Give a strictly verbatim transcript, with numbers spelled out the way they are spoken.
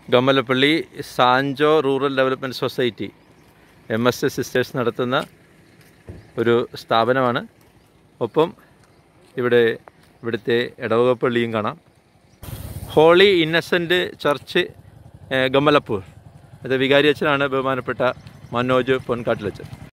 ഗമ്മലപ്പള്ളി Sanjo rural development society M S S sisters നടത്തുന്ന ഒരു സ്ഥാപനമാണ്. ഒപ്പം ഇവിടെ ഇവിടുത്തെ ഇടവകപ്പള്ളിയും കാണാം. ഹോളി ഇന്നസെൻ്റ് ചർച്ച് ഗമ്മലപ്പൂർ. അത് വികാരി അച്ഛനാണ്, ബഹുമാനപ്പെട്ട മനോജ് പൊൻകാട്ടിലച്ചൻ.